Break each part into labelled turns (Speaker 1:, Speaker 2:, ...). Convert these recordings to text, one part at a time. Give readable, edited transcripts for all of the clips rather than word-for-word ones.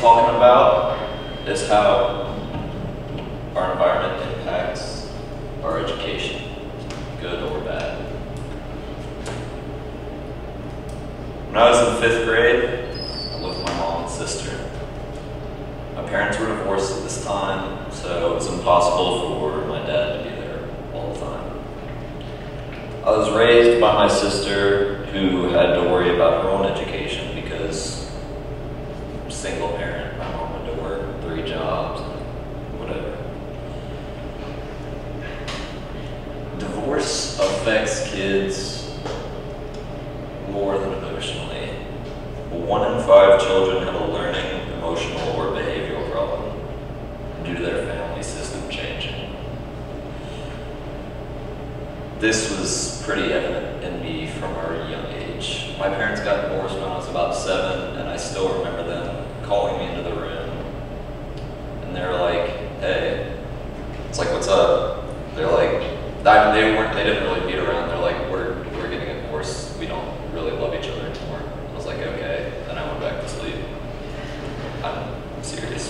Speaker 1: talking about is how our environment impacts our education, good or bad. When I was in 5th grade, I lived with my mom and sister. My parents were divorced at this time, so it was impossible for my dad to be there all the time. I was raised by my sister, who had to worry about her own education because single parent, my mom had to work 3 jobs, whatever. Divorce affects kids more than emotionally. 1 in 5 children have a learning, emotional, or behavioral problem due to their family system changing. This was pretty evident in me from a young age. My parents got divorced when I was about 7, and I still remember them calling me into the room. And they were like, hey, it's like, what's up? They're like, they didn't really beat around. They're like, we're getting a divorce. We don't really love each other anymore. I was like, okay. Then I went back to sleep. I'm serious.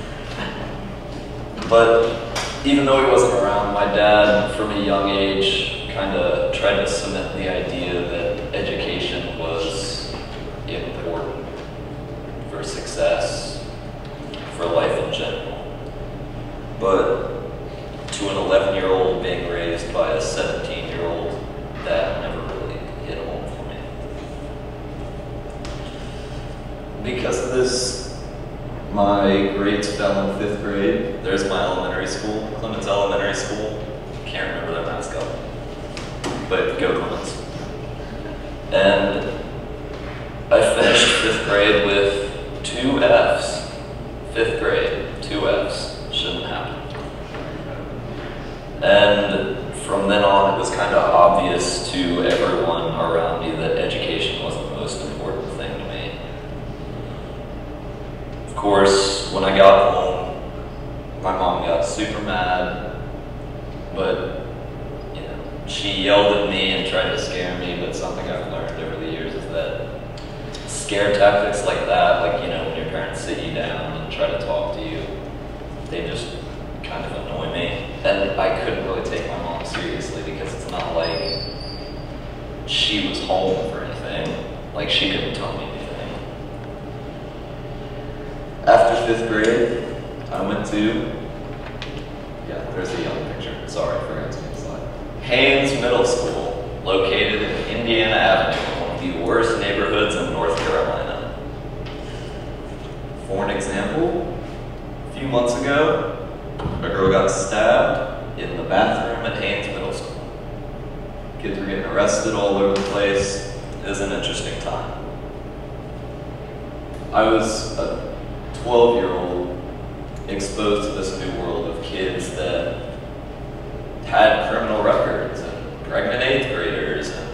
Speaker 1: But even though he wasn't around, my dad, from a young age, kind of tried to cement the idea that education was important for success, for life in general. But to an 11-year-old being raised by a 17-year-old, that never really hit home for me. Because of this, my grades fell in 5th grade. There's my elementary school, Clements Elementary School. Can't remember their mascot, but go Clements. And I finished 5th grade with 2 Fs. 5th grade, 2 Fs. Shouldn't happen. And from then on, it was kind of obvious to everyone around me that education was the most important thing to me. Of course, when I got home, my mom got super mad, but she yelled at me and tried to scare me. But something I've learned over the years is that scare tactics like that, like when your parents sit you down and try to talk to you, they just kind of annoy me. And I couldn't really take my mom seriously because it's not like she was home for anything. Like, she couldn't tell me anything. After 5th grade, I went to, there's a young picture. Sorry, I forgot to make a slide. Haynes Middle School, located in Indiana Avenue, one of the worst neighborhoods in North Carolina. For an example, a few months ago, a girl got stabbed in the bathroom at Haynes Middle School. Kids were getting arrested all over the place. It was an interesting time. I was a 12-year-old exposed to this new world of kids that had criminal records and pregnant 8th graders and,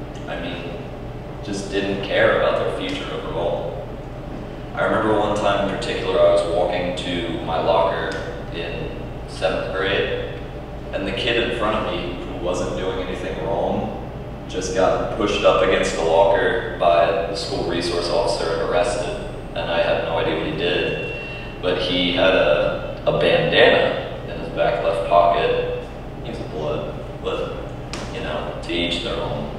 Speaker 1: just didn't care about their future overall. I remember one time in particular, I was walking to my locker in 7th grade, and the kid in front of me, who wasn't doing anything wrong, just got pushed up against the locker by the school resource officer and arrested. And I had no idea what he did, but he had a bandana in his back left pocket. He was blood, but to each their own.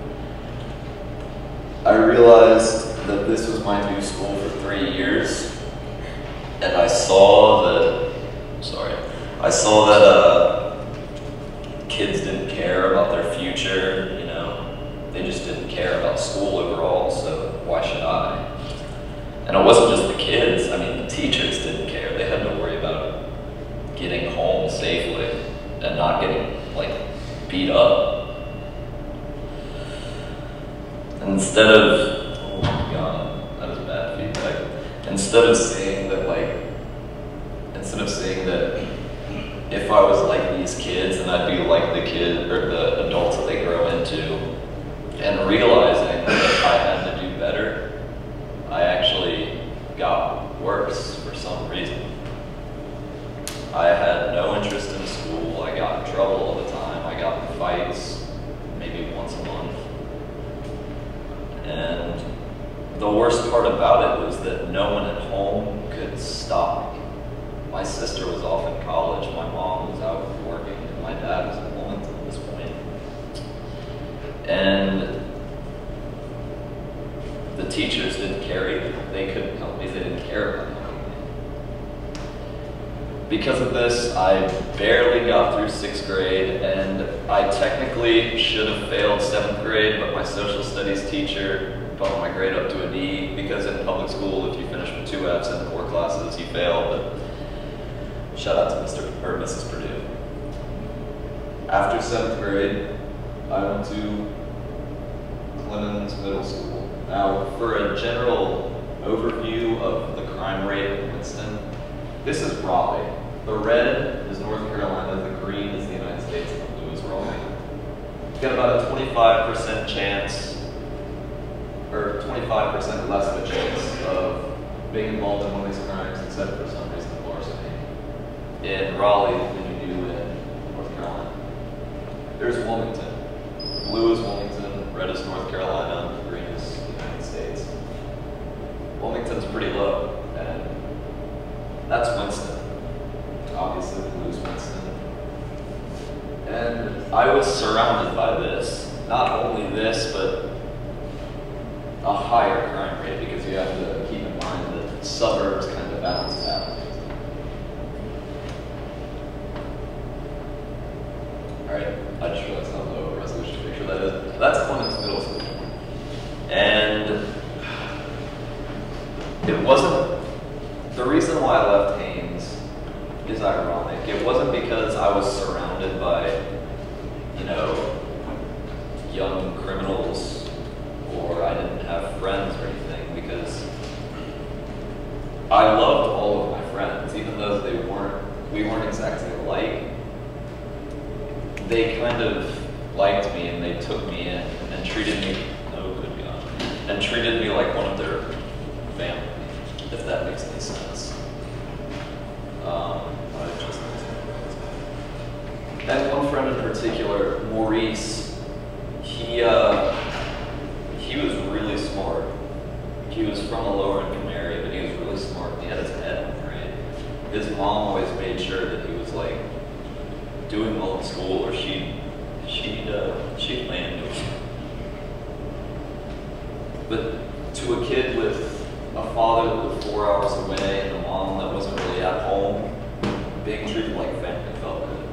Speaker 1: I realized that this was my new school for 3 years, and I saw that kids didn't care about their future, they just didn't care about school overall, so why should I? And it wasn't just the kids, the teachers didn't care. They had to worry about getting home safely and not getting, beat up. Instead of, oh my god, that was bad feedback. Instead of saying that if I was like these kids, then I'd be like the kid or the adults that they grow into, and realizing that I had to do better, I actually got worse for some reason. I had no interest in school. I got in trouble all the time. I got in fights maybe once a month. And the worst part about it was that no one at home stop me. My sister was off in college, my mom was out working, and my dad was in Wilmington at this point. And the teachers didn't care either. They couldn't help me, they didn't care about helping me. Because of this, I barely got through 6th grade, and I technically should have failed 7th grade, but my social studies teacher bumped my grade up to a D, because in public school, if you finish with 2 Fs in 4 classes, you fail. But shout out to Mr. or Mrs. Purdue. After 7th grade, I went to Clemens Middle School. Now, for a general overview of the crime rate in Winston, this is Raleigh. The red is North Carolina, the green is the United States, and the blue is Raleigh. You've got about a 25% chance, or 25% less of a chance of being involved in one of these crimes, except for some reason larceny, in Raleigh than you do in North Carolina. There's Wilmington. Blue is Wilmington, red is North Carolina, green is the United States. Wilmington's pretty low, and that's Winston. Obviously, blue is Winston. And I was surrounded by this. Not only this, but a higher crime rate, because you have to keep in mind that suburbs kind of balance it out. Alright, I just realized how low a resolution picture that is. That's Clemens Middle School. And it wasn't, the reason why I left Haines is ironic. It wasn't because I was surrounded by, you know, young criminals, or I didn't have friends or anything, because I loved all of my friends, even though we weren't exactly alike. They kind of liked me, and they took me in and treated me, oh good God, and treated me like one of their family, if that makes any sense. And one friend in particular, Maurice, he was really smart. He was from a lower income area, but he was really smart. He had his head on right. His mom always made sure that he was like doing well in school, or she'd land him. But to a kid with a father that lived 4 hours away and a mom that wasn't really at home, being treated like family felt good.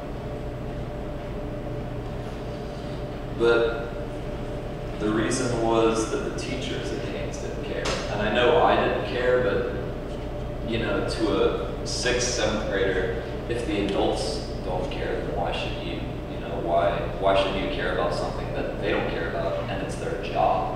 Speaker 1: But the reason was that the teachers at Haines didn't care. And I know I didn't care, but, you know, to a 6th, 7th grader, if the adults don't care, then why should you? You know, why should you care about something that they don't care about, and it's their job?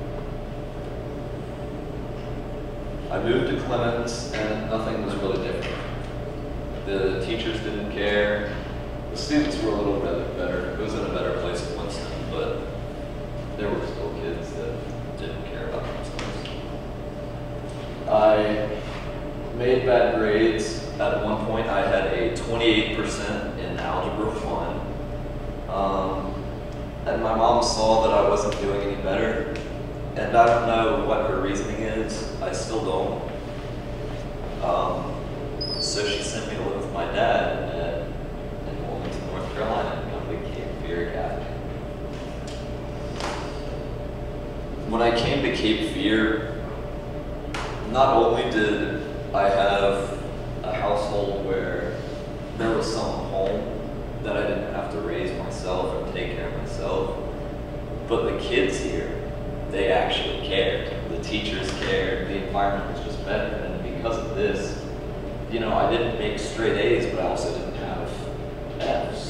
Speaker 1: I moved to Clemens, and nothing was really different. The teachers didn't care. The students were a little bit better. It was in a better place in Winston, but there were still kids that didn't care about themselves. I made bad grades. At one point, I had a 28% in Algebra 1. And my mom saw that I wasn't doing any better. And I don't know what her reasoning is. I still don't. So she sent me to live with my dad in Wilmington, North Carolina, and I became Fear Academy. When I came to Cape Fear, not only did I have a household where there was someone home that I didn't have to raise myself or take care of myself, but the kids here, they actually cared. The teachers cared. The environment was just better. And because of this, you know, I didn't make straight A's, but I also didn't have F's.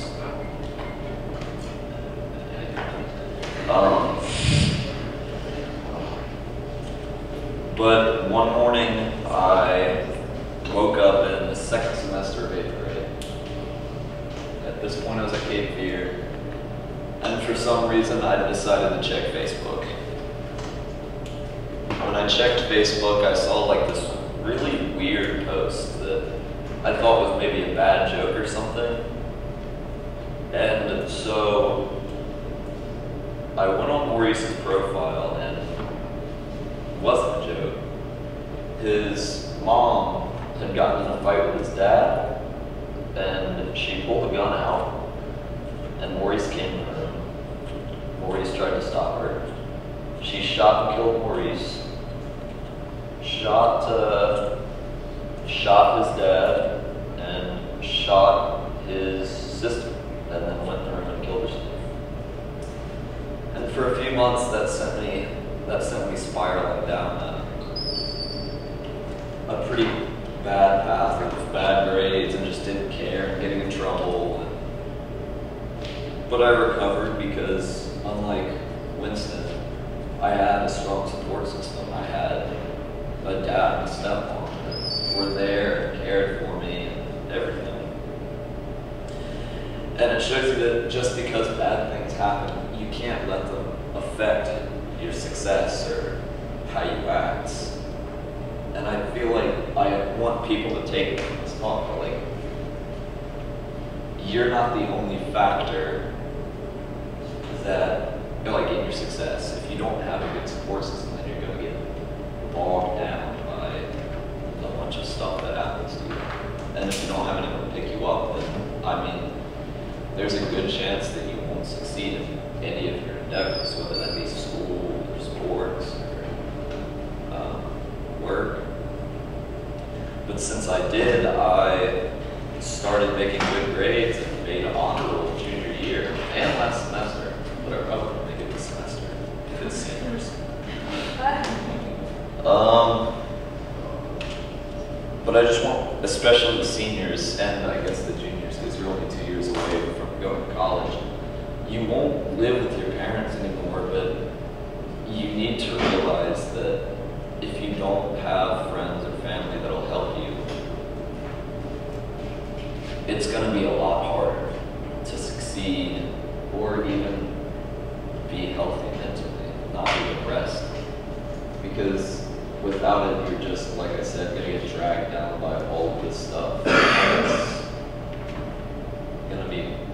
Speaker 1: But one morning, I woke up in the 2nd semester of 8th grade. At this point, I was at Cape Fear, and for some reason, I decided to check Facebook. When I checked Facebook, I saw like this really weird post that I thought was maybe a bad joke or something. And so I went on Maurice's profile, and it wasn't a joke. His mom had gotten in a fight with his dad, and she pulled a gun out, and Maurice came to her. Maurice tried to stop her. She shot and killed Maurice, shot his dad, and shot his sister, and then went in the room and killed herself. And for a few months, that sent me spiraling down a pretty bad path of bad grades and just didn't care and getting in trouble. But I recovered because, unlike Winston, I had a strong support system. I had a dad and a stepmom that were there and cared for me and everything. And it shows you that just because bad things happen, you can't let them affect your success or how you act. And I feel like I want people to take it from this talk, like, you're not the only factor that, like, in your success. If you don't have a good support system, then you're going to get bogged down by a bunch of stuff that happens to you. And if you don't have anyone to pick you up, then, I mean, there's a good chance that you won't succeed in any of your endeavors, whether that be school or sports or work. But since I did, I started making good grades and made an honor roll junior year and last semester, but I probably won't make it this semester if it's seniors. But I just want, especially the seniors and I guess the juniors, because you're only 2 years away from going to college, you won't live with your parents anymore, but you need to realize that if you don't have friends or family that'll help you, it's going to be a lot harder to succeed or even be healthy mentally, not be depressed. Because without it, you're just, like I said, going to get dragged down by all of this stuff. It's going to be